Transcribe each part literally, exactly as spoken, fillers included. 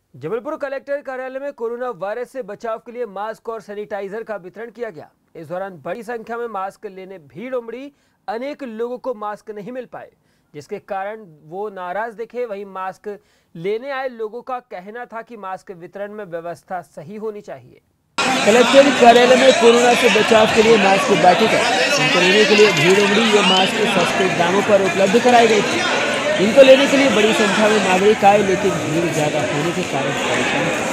Jabalpur collector कार्यालय में corona virus से बचाव के लिए मास्क और सैनिटाइजर का वितरण किया गया। इस दौरान बड़ी संख्या में मास्क लेने भीड़ उमड़ी। अनेक लोगों को मास्क नहीं मिल पाए, जिसके कारण वो नाराज दिखे। वहीं मास्क लेने आए लोगों का कहना था कि मास्क वितरण में व्यवस्था सही होनी चाहिए। कलेक्टर कार्यालय में कोरोना से बचाव के लिए मास्क बांटे गए। इनको लेने के लिए भीड़ उमड़ी। ये मास्क सस्ते दामों पर उपलब्ध कराए गए थे। इनको लेने के लिए बड़ी संख्या में नागरिक आए, लेकिन भीड़ ज्यादा होने के कारण परेशान थे।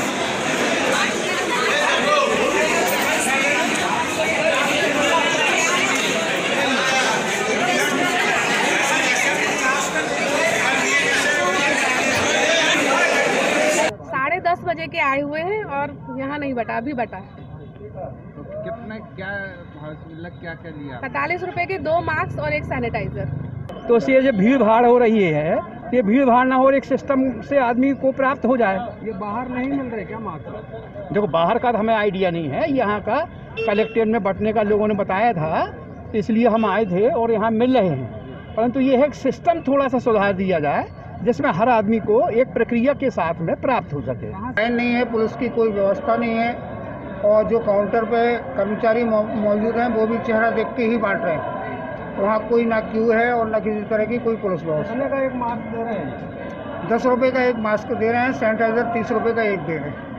साढ़े दस बजे के आए हुए हैं और यहाँ नहीं बटा, अभी बटा। तो कितना क्या क्या क्या लिया? पैंतालीस रुपए के दो मास्क और एक सैनिटाइजर। तो इससे जो भीड़ भाड़ हो रही है, ये भीड़ भाड़ ना हो और एक सिस्टम से आदमी को प्राप्त हो जाए। ये बाहर नहीं मिल रहे क्या मास्क? देखो, बाहर का तो हमें आइडिया नहीं है। यहाँ का कलेक्ट्रेट में बंटने का लोगों ने बताया था, इसलिए हम आए थे और यहाँ मिल रहे हैं। परंतु ये है कि सिस्टम थोड़ा सा सुधार दिया जाए, जिसमें हर आदमी को एक प्रक्रिया के साथ में प्राप्त हो सके। लाइन नहीं है, पुलिस की कोई व्यवस्था नहीं है, और जो काउंटर पे कर्मचारी मौजूद हैं वो भी चेहरा देख के ही बांट रहे हैं। वहाँ कोई ना क्यू है और ना किसी तरह की कोई पुलिस व्यवस्था। का एक मास्क दे रहे हैं, दस रुपए का एक मास्क दे रहे हैं, सैनिटाइजर तीस रुपए का एक दे रहे हैं।